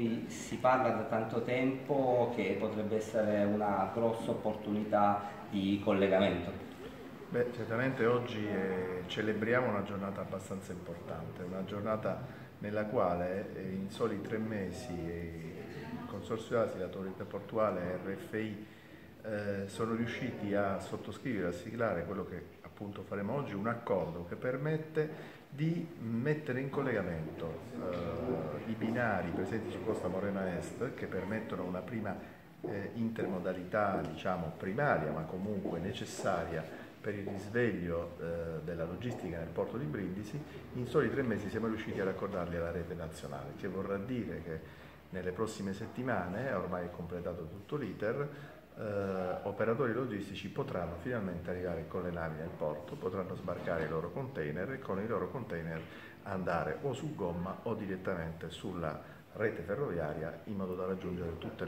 cui si parla da tanto tempo che potrebbe essere una grossa opportunità di collegamento. Beh, certamente oggi celebriamo una giornata abbastanza importante, una giornata nella quale in soli 3 mesi il Consorzio Asi, l'Autorità Portuale e RFI sono riusciti a sottoscrivere, a siglare quello che appunto faremo oggi, un accordo che permette di mettere in collegamento i binari presenti su Costa Morena Est, che permettono una prima intermodalità, diciamo primaria ma comunque necessaria per il risveglio della logistica nel porto di Brindisi. In soli 3 mesi siamo riusciti ad accordarli alla rete nazionale, che vorrà dire che nelle prossime settimane, ormai è completato tutto l'iter, operatori logistici potranno finalmente arrivare con le navi nel porto, potranno sbarcare i loro container e con i loro container andare o su gomma o direttamente sulla rete ferroviaria, in modo da raggiungere tutti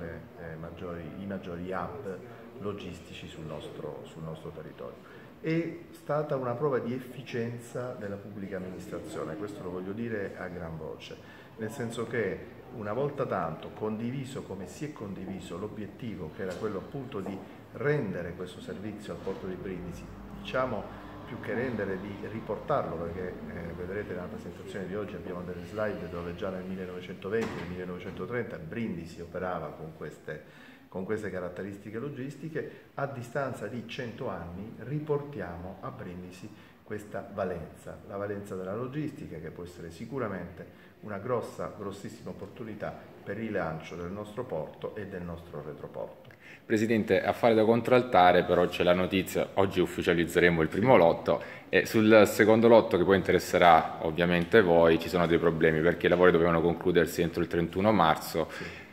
i maggiori hub logistici sul nostro territorio. È stata una prova di efficienza della pubblica amministrazione, questo lo voglio dire a gran voce, nel senso che una volta tanto condiviso, come si è condiviso l'obiettivo, che era quello appunto di rendere questo servizio al porto di Brindisi, diciamo più che rendere, di riportarlo, perché vedrete nella presentazione di oggi abbiamo delle slide dove già nel 1920 e nel 1930 Brindisi operava con queste caratteristiche logistiche. A distanza di 100 anni riportiamo a Brindisi questa valenza, la valenza della logistica, che può essere sicuramente una grossissima opportunità per il rilancio del nostro porto e del nostro retroporto. Presidente, a fare da contraltare però c'è la notizia, oggi ufficializzeremo il primo lotto e sul secondo lotto, che poi interesserà ovviamente voi, ci sono dei problemi perché i lavori dovevano concludersi entro il 31 marzo.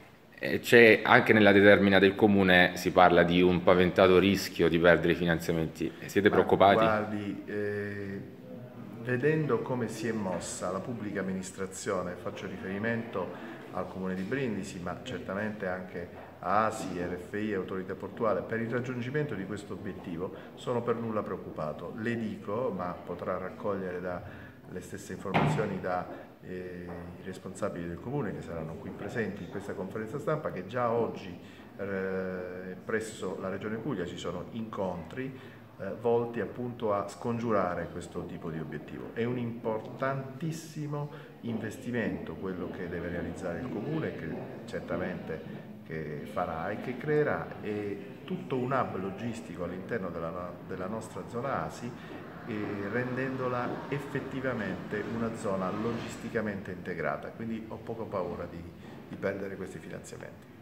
C'è anche nella determina del Comune, si parla di un paventato rischio di perdere i finanziamenti. Siete preoccupati? Guardi, vedendo come si è mossa la pubblica amministrazione, faccio riferimento al Comune di Brindisi, ma certamente anche a ASI, RFI e Autorità Portuale, per il raggiungimento di questo obiettivo, sono per nulla preoccupato. Le dico, ma potrà raccogliere le stesse informazioni da i responsabili del Comune che saranno qui presenti in questa conferenza stampa, che già oggi presso la Regione Puglia ci sono incontri volti appunto a scongiurare questo tipo di obiettivo. È un importantissimo investimento quello che deve realizzare il Comune, che certamente che farà e che creerà tutto un hub logistico all'interno della nostra zona ASI, rendendola effettivamente una zona logisticamente integrata, quindi ho poco paura di perdere questi finanziamenti.